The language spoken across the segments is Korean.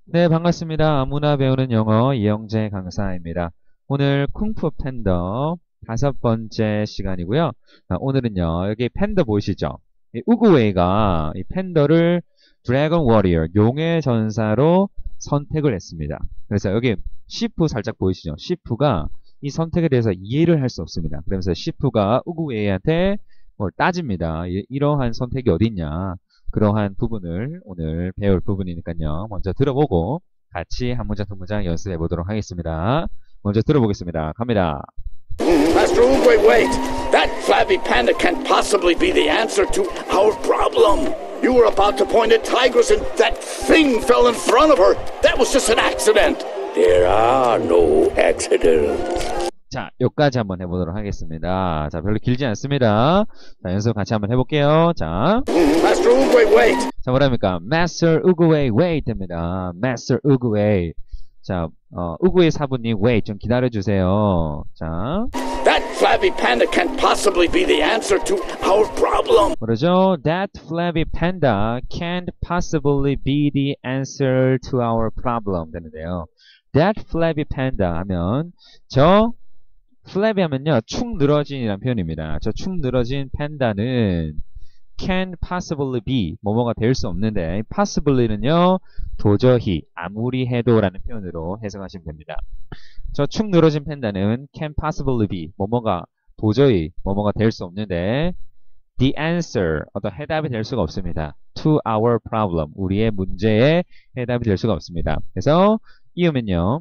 네, 반갑습니다. 아무나 배우는 영어 이영재 강사입니다. 오늘 쿵푸 팬더 5번째 시간이고요. 오늘은요, 여기 팬더 보이시죠? 이 우구웨이가 이 팬더를 드래곤 워리어, 용의 전사로 선택을 했습니다. 그래서 여기 시프 살짝 보이시죠? 시프가 이 선택에 대해서 이해를 할 수 없습니다. 그러면서 시프가 우구웨이한테 뭘 따집니다. 이러한 선택이 어딨냐? 그러한 부분을 오늘 배울 부분이니까요. 먼저 들어보고 같이 한 문장 두 문장 연습해 보도록 하겠습니다. 먼저 들어보겠습니다. 갑니다. Master Oogway, wait! That flabby panda can't possibly be the answer to our problem. You were about to point at Tigress and that thing fell in front of her. That was just an accident. There are no accidents. 자, 여기까지 한번 해보도록 하겠습니다. 자, 별로 길지 않습니다. 자, 연습 같이 한번 해볼게요. 자, Master Oogway, wait! 자, 뭐랍니까? Master Oogway, wait 됩니다. Master Oogway. 자, 우구의 사부님, wait 좀 기다려주세요. 자, That flabby panda can't possibly be the answer to our problem. 뭐라죠? That flabby panda can't possibly be the answer to our problem 되는데요. That flabby panda 하면 저 flabby 하면요 축 늘어진이라는 표현입니다. 저 축 늘어진 팬다는 can't possibly be 뭐뭐가 될 수 없는데 possibly는요 도저히 아무리 해도 라는 표현으로 해석하시면 됩니다. 저 축 늘어진 팬다는 can't possibly be 뭐뭐가 도저히 뭐뭐가 될 수 없는데 the answer 어떤 해답이 될 수가 없습니다. to our problem 우리의 문제에 해답이 될 수가 없습니다. 그래서 이으면요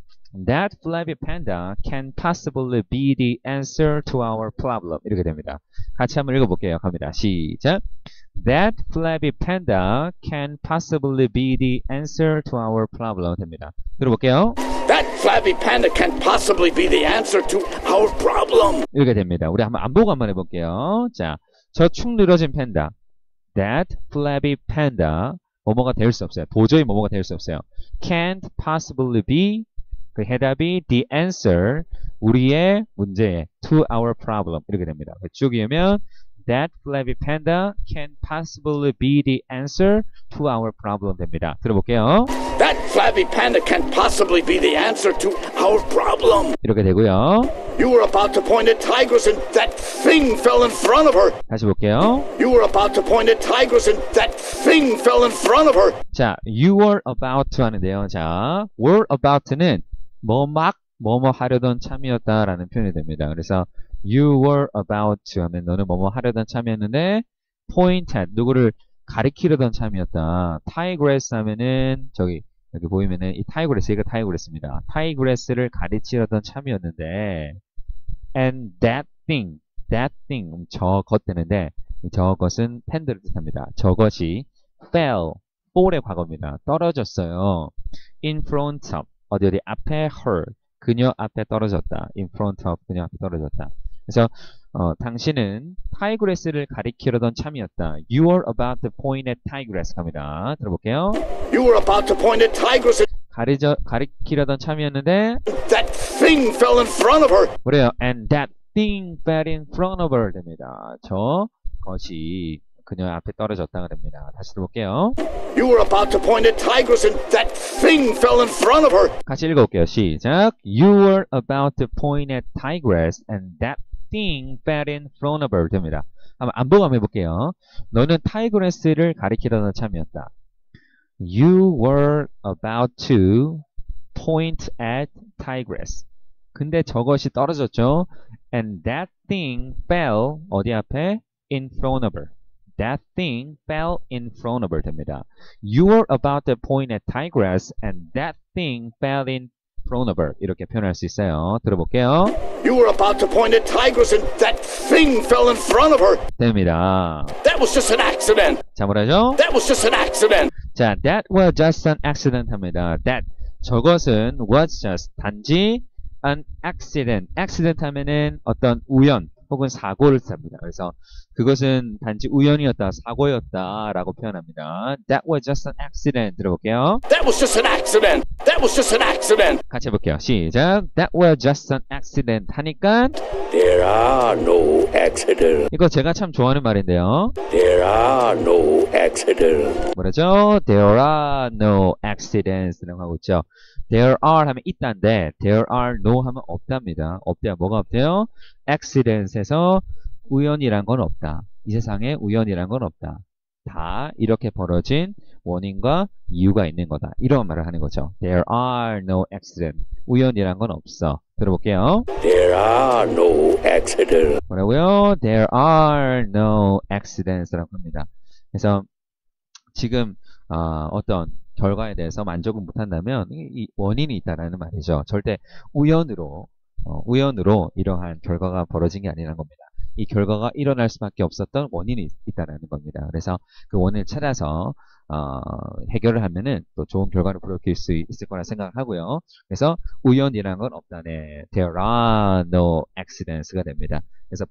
That flabby panda can possibly be the answer to our problem 이렇게 됩니다. 같이 한번 읽어볼게요. 갑니다. 시작. That flabby panda can possibly be the answer to our problem 됩니다. 들어볼게요. That flabby panda can't possibly be the answer to our problem. 이렇게 됩니다. 우리 한번 안 보고 한번 해볼게요. 자, 저 축 늘어진 팬다. That flabby panda 뭐뭐가 될 수 없어요. 도저히 뭐뭐가 될 수 없어요. Can't possibly be 그 해답이 the answer 우리의 문제에 to our problem 이렇게 됩니다. 쭉 이으면 That flabby panda can possibly be the answer to our problem 됩니다. 들어볼게요. That flabby panda can't possibly be the answer to our problem. 이렇게 되고요. You were about to point at Tigress and that thing fell in front of her. 다시 볼게요. You were about to point at Tigress and that thing fell in front of her. 자, you were about to 하는데요. 자, were about는 뭐뭐 하려던 참이었다라는 표현이 됩니다. 그래서 you were about to 하면 너는 뭐뭐 하려던 참이었는데 point at 누구를 가리키려던 참이었다. tigress 하면은 여기 보이면은 이 tigress 이거 tigress입니다. tigress를 가리키려던 참이었는데 and that thing 저것 되는데 저것은 팬더를 뜻합니다. 저것이 fell fall의 과거입니다. 떨어졌어요. in front of 어디 앞에 her 그녀 앞에 떨어졌다. in front of 그녀 앞에 떨어졌다. 그래서 당신은 타이그레스를 가리키려던 참이었다. You were about to point at tigress 갑니다. 들어볼게요. You were about to point at Tigress and 가리키려던 참이었는데 that thing fell in front of her. 그래요. And that thing fell in front of her 됩니다. 저것이 그녀 앞에 떨어졌다 그럽니다. 다시 들어볼게요. You were about to point at Tigress and that thing fell in front of her. 같이 읽어볼게요. 시작. You were about to point at tigress and that thing fell in front of her 됩니다. 한번 안보고 한번 해볼게요. 너는 타이그레스를 가리키려던 참이었다. You were about to point at tigress. 근데 저것이 떨어졌죠. And that thing fell 어디 앞에? In front of her. That thing fell in front of her 됩니다. You were about to point at tigress and that thing fell in front of her. 이렇게 표현할 수 있어요. 들어볼게요. You were about to point at Tigress and that thing fell in front of her. 됩니다. That was just an accident. 자, 뭐라죠? That was just an accident. 자, that was just an accident 합니다. That, 저것은 was just, 단지 an accident. accident 하면은 어떤 우연, 혹은 사고를 쌉니다. 그래서 그것은 단지 우연이었다, 사고였다라고 표현합니다. That was just an accident. 들어볼게요. That was just an accident. That was just an accident. 같이 해볼게요. 시작. That was just an accident 하니까 There are no accidents. 이거 제가 참 좋아하는 말인데요. There are no accidents. 뭐라죠? There are no accidents라고 하고 있죠. There are 하면 있다인데 there are no 하면 없답니다. 없대요. 뭐가 없대요? accidents에서 우연이란 건 없다. 이 세상에 우연이란 건 없다. 다 이렇게 벌어진 원인과 이유가 있는 거다. 이런 말을 하는 거죠. There are no accidents. 우연이란 건 없어. 들어볼게요. There are no accidents. 뭐라고요? There are no accidents라고 합니다. 그래서 지금 어떤 결과에 대해서 만족을 못한다면 이 원인이 있다라는 말이죠. 절대 우연으로 이러한 결과가 벌어진 게 아니라는 겁니다. 이 결과가 일어날 수밖에 없었던 원인이 있다라는 겁니다. 그래서 그 원인을 찾아서 해결을 하면은 또 좋은 결과를 불러올 수 있을 거라 생각을 하고요. 그래서 우연이라는 건 없다네. There are no accidents가 됩니다. 그래서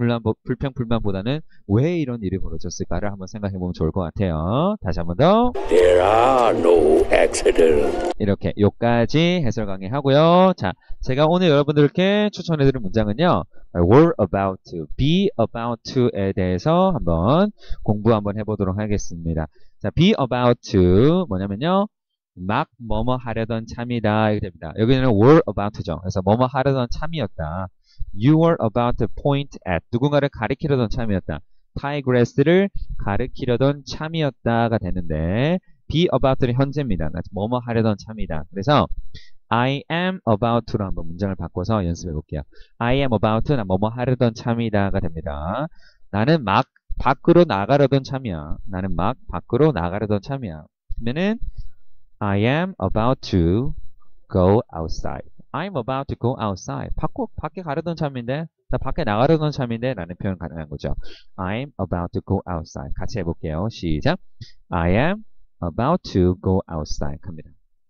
불평불만보다는 왜 이런 일이 벌어졌을까를 한번 생각해 보면 좋을 것 같아요. 다시 한번 더. There are no accidents. 이렇게 요까지 해설 강의하고요. 자, 제가 오늘 여러분들께 추천해드릴 문장은요. were about to, be about to에 대해서 한번 공부 한번 해보도록 하겠습니다. 자, be about to 뭐냐면요. 막 뭐뭐 하려던 참이다 이렇게 됩니다. 여기는 were about to죠. 그래서 뭐뭐 하려던 참이었다. You were about to point at 누군가를 가리키려던 참이었다. tigress를 가리키려던 참이었다가 되는데 be about to는 현재입니다. 뭐뭐 하려던 참이다. 그래서 I am about to로 한번 문장을 바꿔서 연습해 볼게요. I am about to, 나 뭐뭐 하려던 참이다가 됩니다. 나는 막 밖으로 나가려던 참이야. 나는 막 밖으로 나가려던 참이야. 그러면은 I am about to go outside. I'm about to go outside. 밖에 가려던 참인데, 나 밖에 나가려던 참인데 라는 표현 가능한 거죠. I'm about to go outside. 같이 해볼게요. 시작. I am about to go outside. 합니다.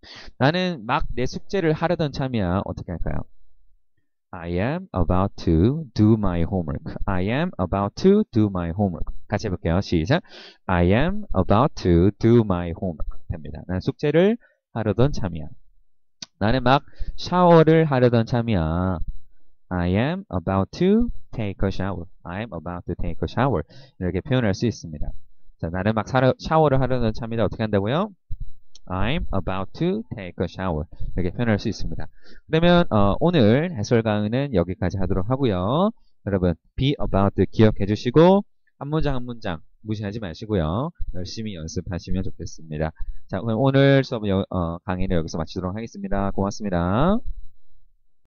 나는 막 내 숙제를 하려던 참이야. 어떻게 할까요? I am about to do my homework. I am about to do my homework. 같이 해볼게요. 시작. I am about to do my homework. 됩니다. 나는 숙제를 하려던 참이야. 나는 막 샤워를 하려던 참이야. I am about to take a shower. I am about to take a shower. 이렇게 표현할 수 있습니다. 자, 나는 막 샤워를 하려던 참이다. 어떻게 한다고요? I'm about to take a shower. 이렇게 표현할 수 있습니다. 그러면 오늘 해설 강의는 여기까지 하도록 하고요. 여러분, be about 기억해 주시고 한 문장 한 문장 무시하지 마시고요. 열심히 연습하시면 좋겠습니다. 자, 그럼 오늘 수업 강의는 여기서 마치도록 하겠습니다. 고맙습니다.